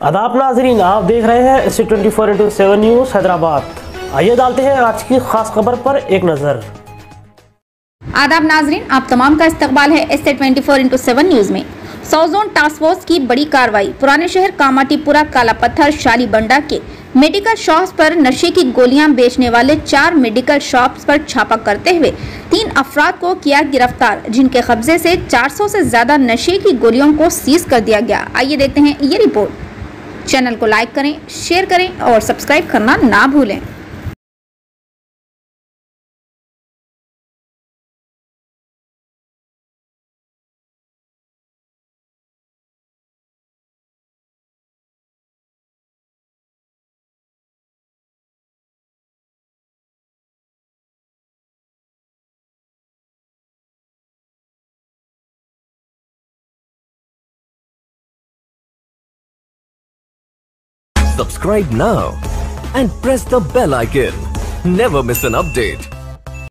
आदाब नाजरीन, आप देख रहे हैं SC 24/7 न्यूज़ हैदराबाद। आइए डालते हैं आज की खास खबर पर एक नजर। आदाब नाजरीन, आप तमाम का इस्तकबाल है SC 24/7 न्यूज़ में। साउथ टास्क फोर्स की बड़ी कार्रवाई। पुराने शहर कामाटीपुरा काला पत्थर शालीबंडा के मेडिकल शॉप्स पर नशे की गोलियां बेचने वाले 4 मेडिकल शॉप्स पर छापा करते हुए 3 अफराद को किया गिरफ्तार, जिनके कब्जे से 400 से ज्यादा नशे की गोलियों को सीज कर दिया गया। आइए देखते हैं ये रिपोर्ट। चैनल को लाइक करें, शेयर करें और सब्सक्राइब करना ना भूलें। Subscribe now and press the bell icon. Never miss an update.